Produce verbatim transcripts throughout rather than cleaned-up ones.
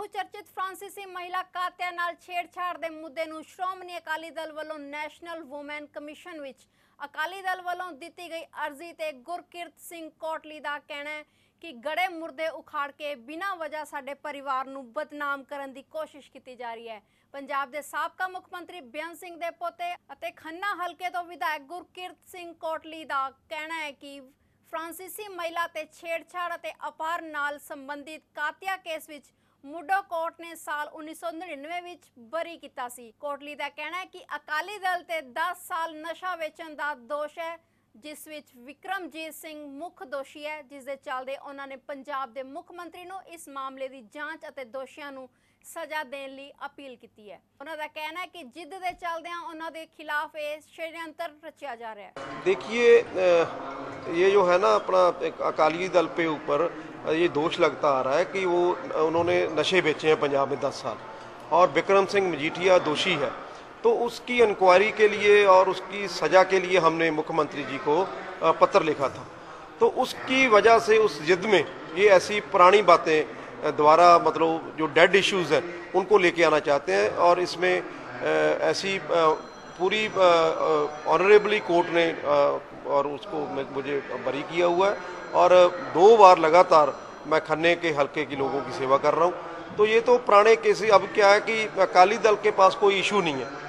बहुचर्चित फ्रांसीसी महिला कात्या नाल छेड़छाड़ दे मुद्दे नूं श्रोमणी अकाली दल वालों नैशनल वूमेन कमीशन विच अकाली दल वालों दिती गई अर्जी ते गुरकीरत सिंह कोटली दा कहना है कि गड़े मुर्दे उखाड़ के बिना वजह साडे परिवार नूं बदनाम करन दी कोशिश की जा रही है। पंजाब दे साबका मुख्यमंत्री बेअंत सिंह दे पोते अते खन्ना हलके तो विधायक गुरकीरत सिंह कोटली दा कहना है कि फ्रांसीसी महिला ते छेड़छाड़ अते अपहरण नाल संबंधित कातिया केस विच मुडो कोर्ट ने साल उन्नीस सौ नड़िनवे विच बरी किया सी। कोटली दा कहना है कि अकाली दल ते दस साल नशा वेचण दा दोष है, जिस विच विक्रमजीत सिंह मुख दोषी है, जिस दे चलदे उन्हां ने पंजाब दे मुख मंत्री नूं इस मामले दी जांच अते दोषियां नूं सजा देने लई अपील की है। उन्हां दा कहना है कि जिद दे चलदियां उन्हां दे खिलाफ ये षड्यंत्र रचिया जा रहा है। देखिए, ये जो है ना अपना एक अकाली दल पे ऊपर ये दोष लगता आ रहा है कि वो उन्होंने नशे बेचे हैं पंजाब में दस साल और विक्रम सिंह मजीठिया दोषी है। तो उसकी इंक्वायरी के लिए और उसकी सज़ा के लिए हमने मुख्यमंत्री जी को पत्र लिखा था। तो उसकी वजह से उस जिद में ये ऐसी पुरानी बातें द्वारा मतलब जो डेड इश्यूज़ हैं उनको लेके आना चाहते हैं और इसमें ऐसी पूरी ऑनरेबली कोर्ट ने और उसको मुझे बरी किया हुआ है और दो बार लगातार मैं खन्ने के हलके के लोगों की सेवा कर रहा हूँ। तो ये तो पुराने केस, अब क्या है कि अकाली दल के पास कोई इशू नहीं है।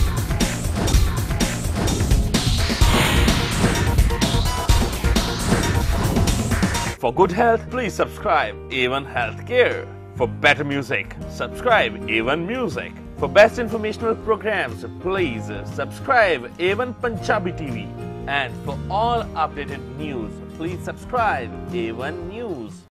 For good health, please subscribe A one Healthcare. For better music, subscribe A one Music. For best informational programs, please subscribe A one Punjabi T V. And for all updated news, please subscribe A one News.